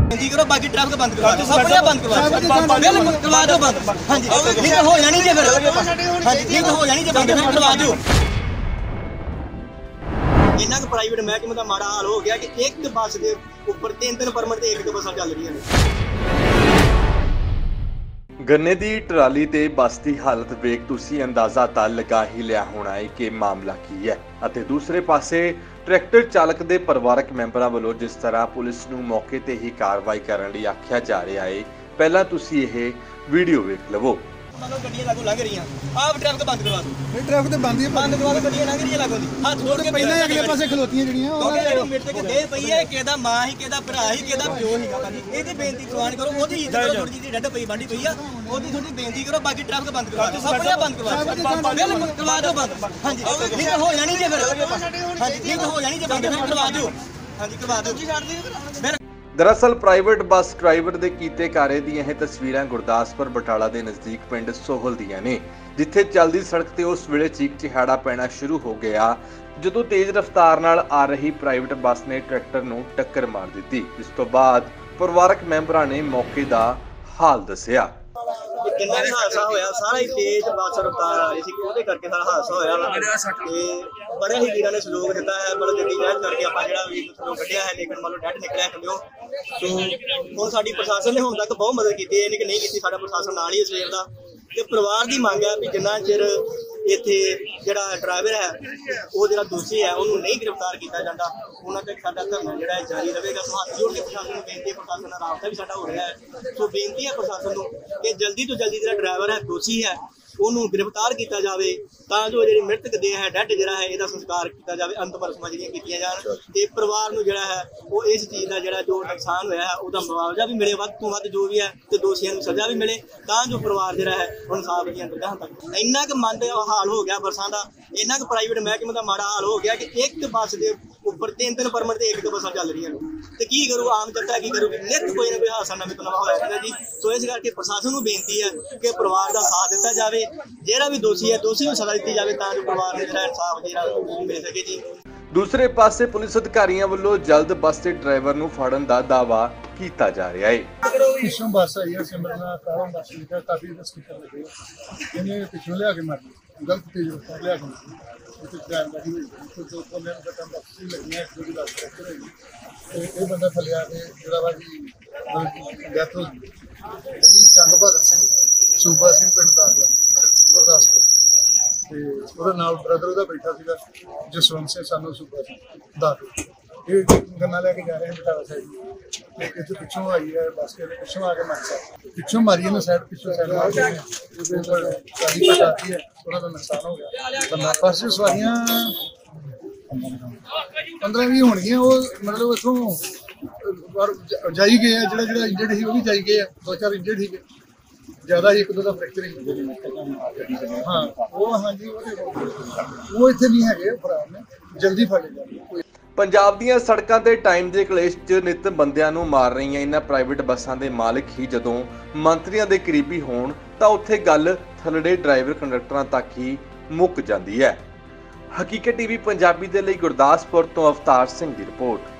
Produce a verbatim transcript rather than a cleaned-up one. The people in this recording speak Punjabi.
बेनती करो बाकी ट्रैफिक बंद करवा दो, सब बंद करवा दो, बिल्कुल करवा दो बंद। हाँ जी नहीं तो हो जानी जे फिर, हाँ जी नहीं तो हो जानी जे बंद फिर करवा दो। इन्ना प्राइवेट महकमे का माड़ा हाल हो गया कि एक बस के उपर तीन तीन परमिट एक तो बसा चल रही है। गन्ने की ट्राली ते बस की हालत वेख तुसी अंदाजा तां लगा ही लिया होना है कि मामला की है। अते दूसरे पासे ट्रैक्टर चालक दे परिवारक मैंबरां वल्लों जिस तरह पुलिस नूं मौके ते ही कार्रवाई करन लई आख्या जा रहा है, पहला तुसी यह वीडियो वेख लवो। मतलब गड्डियां लागों लंघ रही आप ट्रैफिक बंद करवा दो, नहीं ट्रैफिक तो बंद ही बंद करवा दो, गड्डियां लंघ रही लागों दी हाथ जोड़ के पहले अगले पासे खलोतियां जड़ियां ਉਹ ਮਿੱਟ ਕੇ ਦੇ ਪਈ ਹੈ, ਕਿਹਦਾ ਮਾਂ ਹੀ ਕਿਹਦਾ ਭਰਾ ਹੀ ਕਿਹਦਾ ਪਿਓ ਹੀ ਭਾਜੀ। ਇਹਦੀ ਬੇਨਤੀ ਸਵਾਨ ਕਰੋ, ਉਹਦੀ ਇੱਜ਼ਤ ਕਰੋ, ਥੋੜੀ ਜਿਹੀ ਡੱਡ ਪਈ ਬਾਂਡੀ ਪਈ ਆ, ਉਹਦੀ ਥੋੜੀ ਬੇਨਤੀ ਕਰੋ ਬਾਕੀ ਟ੍ਰੈਫਿਕ ਬੰਦ ਕਰਵਾ ਦਿਓ, ਸਭ ਕੁਝ ਬੰਦ ਕਰਵਾ ਦਿਓ, ਬਿਲਕੁਲ ਕਰਵਾ ਦਿਓ ਬੰਦ। ਹਾਂਜੀ ਨਹੀਂ ਤਾਂ ਹੋ ਜਾਣੀ ਜੇ ਫਿਰ, ਹਾਂਜੀ ਨਹੀਂ ਤਾਂ ਹੋ ਜਾਣੀ ਜੇ ਬੰਦ ਫਿਰ ਕਰਵਾ ਦਿਓ, ਹਾਂਜੀ ਕਰਵਾ ਦਿਓ ਜੀ ਛੱਡ ਦਿਓ। दरअसल प्राइवेट बस ड्राइवर के कीते कारे दी यह तस्वीरां गुरदासपुर बटाला के नज़दीक पिंड सोहल दियां ने, जिथे चलती सड़क ते उस वेले चीक चिहाड़ा पैना शुरू हो गया जदों तेज रफ्तार नाल आ रही प्राइवेट बस ने ट्रैक्टर नूं टक्कर मार दी। इस तो बाद परिवारक मैंबरां ने मौके का हाल दस्सिया। किन्ना भी हादसा होया सारा ही तेज बस रफ्तार आ रही थी, ਉਹਦੇ ਕਰਕੇ ਸਾਰਾ ਹਾਦਸਾ ਹੋਇਆ ਤੇ बड़े ही वीरां ने सहयोग दिता है, मतलब गड्डी जैद करके ਆਪਾਂ ਜਿਹੜਾ ਵੀ ਥੱਲੋਂ ਕੱਢਿਆ ਹੈ, ਲੇਕਿन ਮੰਨ ਲਓ ਡੈਡ ਨਿਕਲਿਆ ਥੱਲੋਂ। ਸੋ ਹੁਣ ਸਾਡੀ ਪ੍ਰਸ਼ਾਸਨ ਨੇ ਹੁਣ ਤੱਕ ਬਹੁਤ ਮਦਦ ਕੀਤੀ ਹੈ, ਇਹਨੇ ਕਿ ਨਹੀਂ ਕੀਤੀ, ਸਾਡਾ ਪ੍ਰਸ਼ਾਸਨ ਨਾਲ ਹੀ ਸਵੇਰ ਦਾ। ਤੇ ਪਰਿਵਾਰ ਦੀ ਮੰਗ ਹੈ ਵੀ ਜਿੰਨਾ ਚਿਰ ਇੱਥੇ ਜਿਹੜਾ ਡਰਾਈਵਰ ਹੈ ਉਹ ਜਿਹੜਾ ਦੋਸ਼ੀ ਹੈ ਉਹਨੂੰ ਨਹੀਂ ਗ੍ਰਿਫਤਾਰ ਕੀਤਾ ਜਾਂਦਾ, ਉਹਨਾਂ ਤੱਕ ਸਾਡਾ ਧਰਨਾ ਜਿਹੜਾ ਜਾਰੀ ਰਹੇਗਾ। ਸੋ ਹੱਥ ਜੋੜ ਕੇ ਪ੍ਰਸ਼ਾਸਨ ਨੂੰ ਬੇਨਤੀ ਹੈ, ਪ੍ਰਸ਼ਾਸਨ ਨਾਲ ਰਾਬਤਾ ਵੀ ਸਾਡਾ ਹੋ ਰਿਹਾ ਹੈ। ਸੋ ਬੇਨਤੀ ਹੈ ਪ੍ਰਸ਼ਾਸਨ ਨੂੰ ਕਿ ਜਲਦੀ ਤੋਂ ਜਲਦੀ ਜਿਹੜਾ ਡਰਾਈਵਰ ਹੈ ਦੋਸ਼ੀ ਹੈ ਉਹਨੂੰ गिरफ्तार किया जाए, ਤਾਂ ਜੋ ਜਿਹੜੀ ਮ੍ਰਿਤਕ ਦੇਹ ਹੈ ਡੈਡ ਜਿਹੜਾ ਹੈ ਇਹਦਾ ਸੰਸਕਾਰ ਕੀਤਾ ਜਾਵੇ, ਅੰਤਮ ਰਸਮਾਂ ਜਿਹੜੀਆਂ ਕੀਤੀਆਂ ਜਾਣ ਤੇ ਪਰਿਵਾਰ ਨੂੰ ਜਿਹੜਾ ਹੈ ਉਹ ਇਸ ਚੀਜ਼ ਦਾ ਜਿਹੜਾ ਜੋ ਨੁਕਸਾਨ ਹੋਇਆ ਹੈ ਉਹਦਾ ਮੁਆਵਜ਼ਾ ਵੀ ਮਿਲੇ, ਵੱਧ ਤੋਂ ਵੱਧ ਜੋ ਵੀ ਹੈ ਤੇ ਦੋਸ਼ੀਆਂ ਨੂੰ ਸਜ਼ਾ ਵੀ ਮਿਲੇ, ਤਾਂ ਜੋ ਪਰਿਵਾਰ ਜਿਹੜਾ ਹੈ ਇਨਸਾਫ ਦੀਆਂ ਦਰਗਾਹਾਂ ਤੱਕ। ਇੰਨਾ ਕੁ ਮੰਦ ਹਾਲ ਹੋ ਗਿਆ ਬੱਸਾਂ ਦਾ, ਇੰਨਾ ਕੁ ਪ੍ਰਾਈਵੇਟ ਮਹਿਕਮੇ ਦਾ ਮਾੜਾ ਹਾਲ ਹੋ ਗਿਆ ਕਿ ਇੱਕ ਬੱਸ ਦੇ ਉੱਪਰ ਤਿੰਨ ਤਿੰਨ ਪਰਮਿਟ ਤੇ ਇੱਕ ਦੋ ਬੱਸਾਂ ਚੱਲ ਰਹੀਆਂ ਨੇ, ਤੇ ਕੀ ਕਰੂ ਆਮ ਜਨਤਾ ਕੀ ਕਰੂਗੀ, ਨਿਤ ਕੋਈ ਨਾ ਕੋਈ ਹਾਦਸਾ ਨਵੇਂ ਤੋਂ ਨਵਾਂ ਹੋਇਆ ਰਹਿੰਦਾ ਜੀ। ਸੋ ਇਸ ਕਰਕੇ ਪ੍ਰਸ਼ਾਸਨ ਨੂੰ ਬੇਨਤੀ ਹੈ ਕਿ ਪਰਿਵਾਰ ਦਾ ਸਾਥ ਦਿੱਤਾ ਜਾਵੇ, ਜਿਹੜਾ ਵੀ ਦੋਸ਼ੀ ਹੈ ਦੋਸ਼ੀ ਨੂੰ ਸਜ਼ਾ ਦਿੱਤੀ ਜਾਵੇ ਤਾਂ ਜੋ ਪਰਿਵਾਰ ਨੂੰ ਜਿਹੜਾ ਇਨਸਾਫ ਜਿਹੜਾ ਮਿਲ ਸਕੇ ਜੀ। दूसरे पासे पुलिस अधिकारियों वालों जल्द बस के ड्राइवर नूं फड़न दा दावा कीता जा रहा है। पिछों बस आई है सिमरना कारों बस लिखा काफी बस की कर लगे इन्हें पिछों ले आके मार गलत तेज रफ्तार ले आके तो ड्राइवर गाड़ी हुई तो दो को मैंने बटन बस लगनी है जो भी बात कर रही है ये बंदा थले आके जरा बाजी डेथ हो गई जी। जंग भगत सिंह सूबा सिंह पिंड दा गुरदासपुर ਤੇ ਉਹਦਾ ਨਾਲ ਬ੍ਰਦਰ ਉਹਦਾ ਬੈਠਾ ਸੀਗਾ ਜਸਵੰਤ ਸਿੰਘ ਸਾਨੂੰ ਸੂਬਾ ਸਿੰਘ ਦਾਦੂ, ਇਹ ਗੰਨਾ ਲੈ ਕੇ ਜਾ ਰਹੇ ਬਟਾਲਾ ਸਾਈਡ ਤੇ ਇੱਥੇ ਪਿੱਛੋਂ ਆਈ ਹੈ ਬੱਸ ਕੇ ਪਿੱਛੋਂ ਆ ਕੇ ਮਾਰੀ ਪਿੱਛੋਂ ਮਾਰੀ ਇਹਨੇ ਸਾਈਡ ਪਿੱਛੋਂ ਸਾਈਡ ਮਾਰ ਕੇ ਉਹਦੇ ਉੱਪਰ ਸਾਡੀ ਪਟਾਤੀ ਹੈ, ਉਹਨਾਂ ਦਾ ਨੁਕਸਾਨ ਹੋ ਗਿਆ। ਬੰਦਾ ਬੱਸ ਦੀ ਸਵਾਰੀਆਂ ਪੰਦਰਾਂ ਵੀਹ ਹੋਣਗੀਆਂ, ਉਹ ਮਤਲਬ ਇੱਥੋਂ ਜਾਈ ਗਏ ਆ, ਜਿਹੜਾ ਜਿਹੜਾ ਇੰਜਰਡ ਸੀ ਉਹ ਵੀ ਜਾਈ ਗਏ ਆ, ਦੋ ਚਾਰ ਇੰਜਰਡ ਸੀਗੇ ज्यादा ही एक दो फ्रैक्चर ही हाँ वो हाँ जी वो इतने नहीं है फरार ने जल्दी फड़े जाए। पंजाब ਦੀਆਂ ਸੜਕਾਂ ਤੇ ਟਾਈਮ ਦੇ ਕਲੇਸ਼ 'ਚ ਨਿਤ ਬੰਦਿਆਂ ਨੂੰ ਮਾਰ ਰਹੀਆਂ ਇਹਨਾਂ ਪ੍ਰਾਈਵੇਟ ਬੱਸਾਂ ਦੇ ਮਾਲਕ ਹੀ ਜਦੋਂ ਮੰਤਰੀਆਂ ਦੇ ਕਰੀਬੀ ਹੋਣ ਤਾਂ ਉੱਥੇ ਗੱਲ ਥੱਲੜੇ ਡਰਾਈਵਰ ਕੰਡਕਟਰਾਂ ਤੱਕ ਹੀ ਮੁੱਕ ਜਾਂਦੀ ਹੈ। ਹਕੀਕਤ ਟੀਵੀ ਪੰਜਾਬੀ ਦੇ ਲਈ ਗੁਰਦਾਸਪੁਰ ਤੋਂ ਅਵਤਾਰ ਸਿੰਘ ਦੀ ਰਿਪੋਰਟ।